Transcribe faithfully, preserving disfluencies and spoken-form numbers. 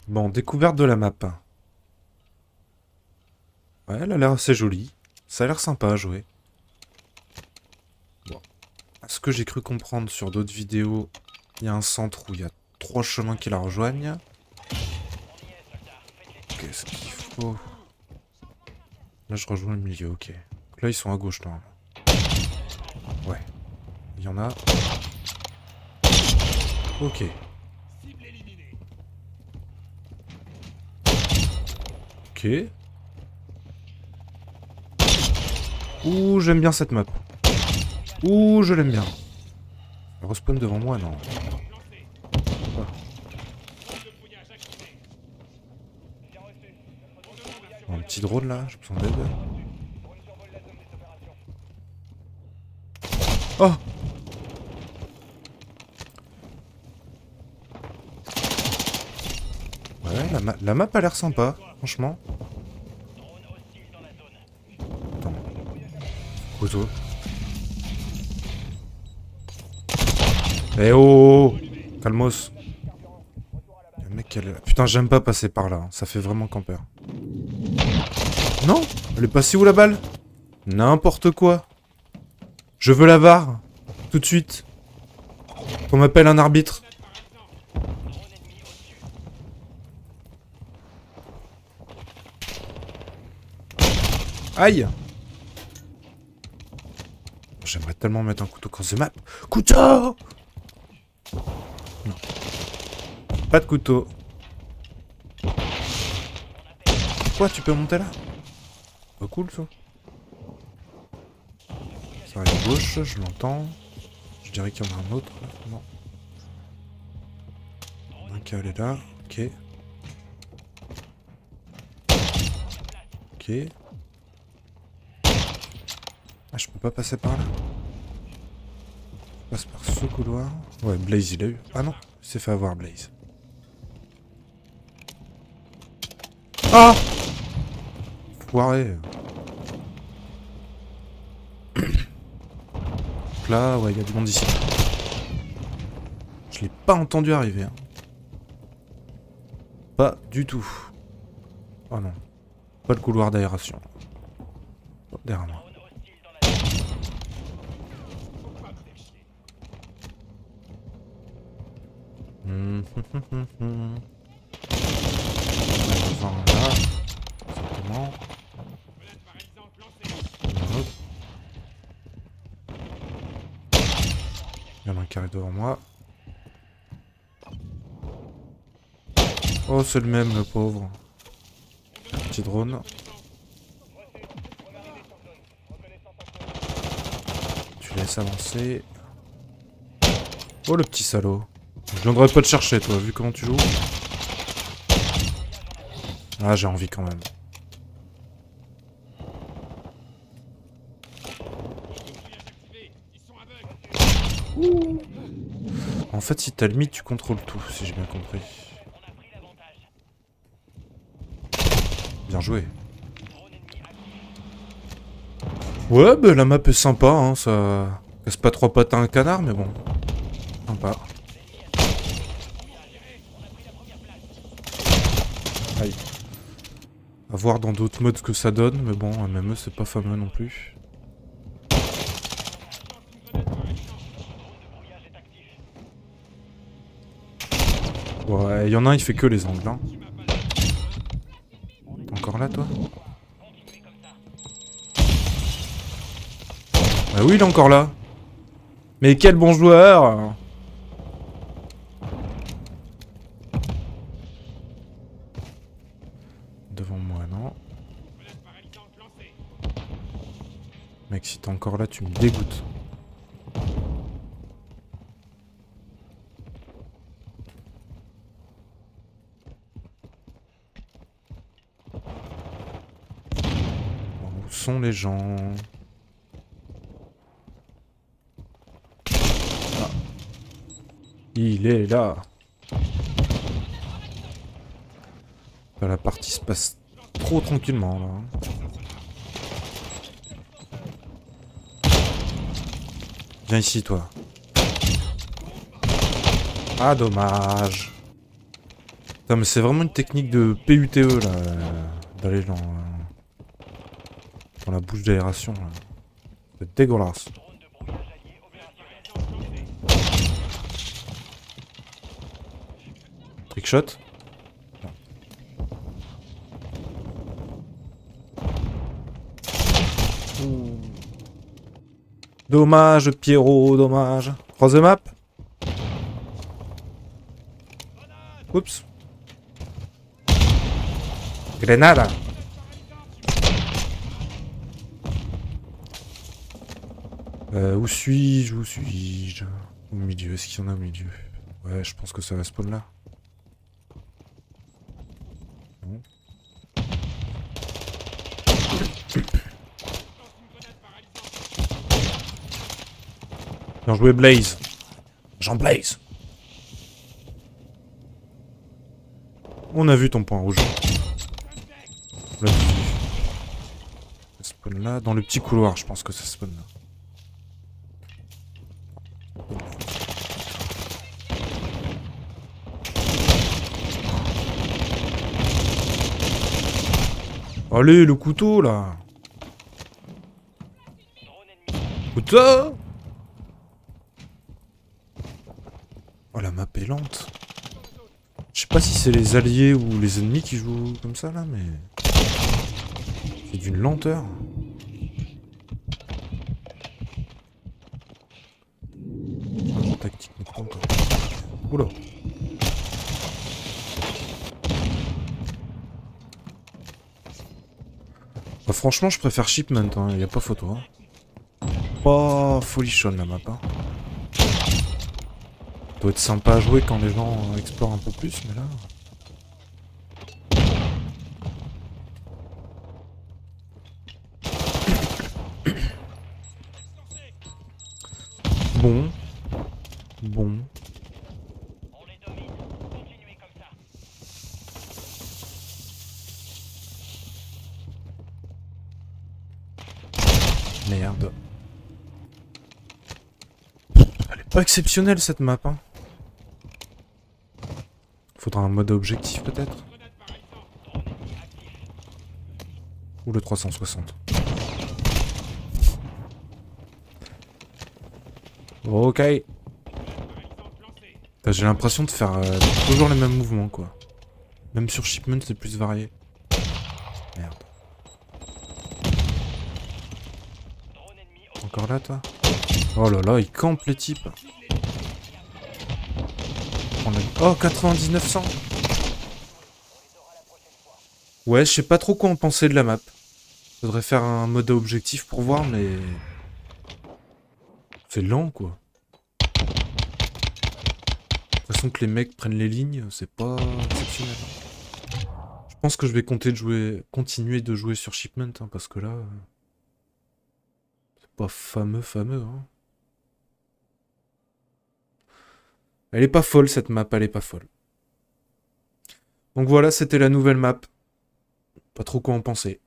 Bon, découverte de la map. Ouais, elle a l'air assez jolie. Ça a l'air sympa à jouer. Bon. Ce que j'ai cru comprendre sur d'autres vidéos, il y a un centre où il y a trois chemins qui la rejoignent. Qu'est-ce qu'il faut? Là, je rejoins le milieu, ok. Donc là, ils sont à gauche, normalement. Ouais. Il y en a. Ok. Ok. Ouh, j'aime bien cette map. Ouh, je l'aime bien. Elle respawn devant moi, non. Ah. Un petit drone là, j'ai besoin d'aide. Oh! Ouais, la, ma la map a l'air sympa, franchement. Attends. Couteau. Eh oh, oh, oh. Calmos. Le mec, elle est là. Putain, j'aime pas passer par là. Hein. Ça fait vraiment campeur. Non? Elle est passée où la balle? N'importe quoi. Je veux la V A R. Tout de suite. Qu'on m'appelle un arbitre. Aïe! J'aimerais tellement mettre un couteau cross the map. Couteau! Non. Pas de couteau. Quoi, tu peux monter là? Pas cool ça. Ça arrive à gauche, je l'entends. Je dirais qu'il y en a un autre. Non. Un qui est là. Ok. Ok. Ah, je peux pas passer par là. Je passe par ce couloir. Ouais, Blaze il a eu. Ah non, il s'est fait avoir Blaze. Ah! Foiré. Donc là, ouais, il y a du monde ici. Je l'ai pas entendu arriver. Hein. Pas du tout. Oh non. Pas le couloir d'aération. Oh, derrière moi. Hum, hum, hum, hum, hum. Enfin, là. Simplement. Il y en a un qui arrive devant moi. Oh, c'est le même, le pauvre. Petit drone. Tu laisses avancer. Oh, le petit salaud. Je viendrai pas te chercher, toi, vu comment tu joues. Ah, j'ai envie quand même. Ouh. En fait, si t'as le mythe, tu contrôles tout, si j'ai bien compris. Bien joué. Ouais, bah la map est sympa, hein, ça casse pas trois pattes à un canard, mais bon. Sympa. Aïe. À voir dans d'autres modes ce que ça donne, mais bon, M M E c'est pas fameux non plus. Ouais, il y en a un, il fait que les angles, hein. T'es encore là, toi? Bah oui, il est encore là. Mais quel bon joueur! Devant moi, non. Mec, si t'es encore là, tu me dégoûtes. Bon, où sont les gens? Ah. Il est là. Bah, la partie se passe trop tranquillement, là. Viens ici, toi. Ah, dommage. Putain, mais c'est vraiment une technique de P U T E là, d'aller dans, dans la bouche d'aération là. C'est dégueulasse. Trickshot. Dommage, Pierrot, dommage. Cross the map. Oups. Grenade. Euh, où suis-je? Où suis-je? Au milieu, est-ce qu'il y en a au milieu? Ouais, je pense que ça va spawn là. Non. Bien joué Blaze. Jean Blaze. On a vu ton point rouge. Là, ça spawn là, dans le petit couloir, je pense que ça spawn là. Allez, le couteau là. Couteau. Oh, la map est lente. Je sais pas si c'est les alliés ou les ennemis qui jouent comme ça là, mais c'est d'une lenteur. Ah, tactique n'est pas encore. Oula. Bah, franchement, je préfère Shipment, hein, y a pas photo. Hein. Pas folichonne la map. Hein. Doit être sympa à jouer quand les gens explorent un peu plus, mais là. Bon. Bon. Merde. Elle est pas exceptionnelle cette map, hein. Faudra un mode objectif peut-être. Ou le trois cent soixante. Ok. J'ai l'impression de faire euh, toujours les mêmes mouvements quoi. Même sur Shipment c'est plus varié. Merde. Encore là toi? Oh là là, il campe les types. Oh, quatre-vingt-dix-neuf cents. Ouais, je sais pas trop quoi en penser de la map. Faudrait faire un mode objectif pour voir, mais... c'est lent, quoi. De toute façon que les mecs prennent les lignes, c'est pas exceptionnel. Je pense que je vais compter de jouer... continuer de jouer sur Shipment, hein, parce que là... c'est pas fameux, fameux, hein. Elle est pas folle cette map, elle est pas folle. Donc voilà, c'était la nouvelle map. Pas trop quoi en penser.